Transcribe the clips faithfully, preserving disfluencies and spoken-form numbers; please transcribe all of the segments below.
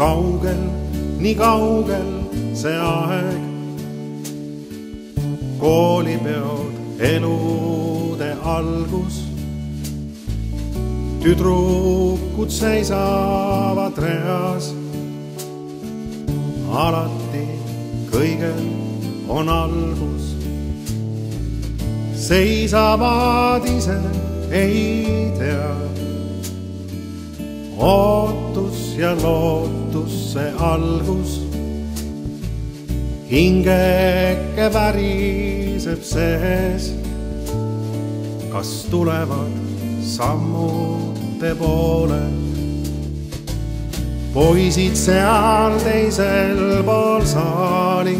kaugel, nii kaugel see aeg. Koolipeod, elude algus, tüdrukud seisavad reas. Alati kõigel on algus, seisavad ise ei tea. Ootus ja lootus see algus, hingeke väriseb sees. Kas tulevad sammude poole? Poisid seal teisel pool saali,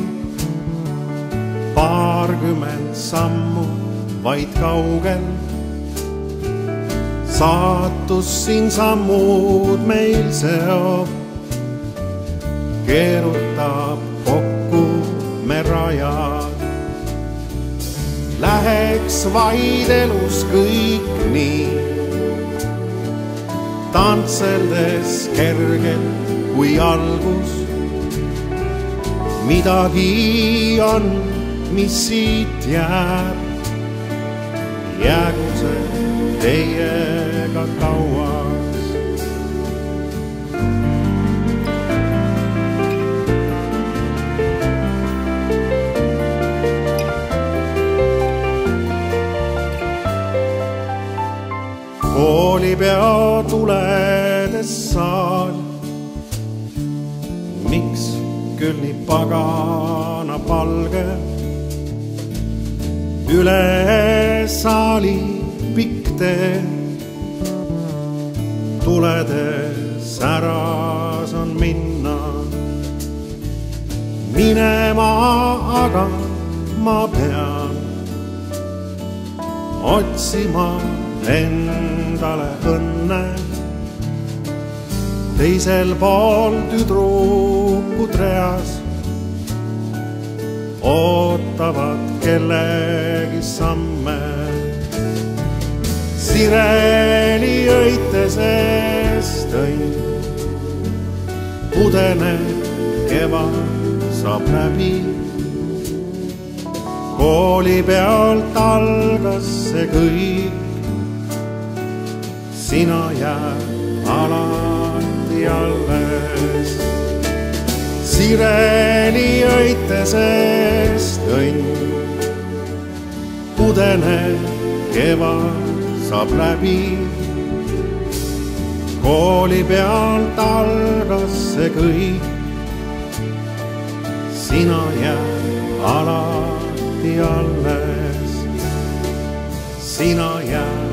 paarkümmend sammu vaid kaugel. Saatus siin sammud meil seob, keerutab kokku me rajad. Läheks vaid elus kõik nii, tantseldes kergelt kui algus. Midagi on, mis siit jääb, jäägu see teiega kauaks. Koolipeo tuledes saal, miks küll nii pagana palge? Üle saali pikk tee, tuledes äras on minna. Minema aga ma pean, otsima endale õnne. Teisel pool tüdrukud reas, ootavad kellegi samme. Sireli õitesest õnn, pudeneb kevad saab läbi. Koolipeolt algas see kõik, sina jääd alati alles. Sireli õitesest õnn, pudeneb kevad saab läbi. Koolipealt algas see kõik, sina jääd alati alles. Sina jääd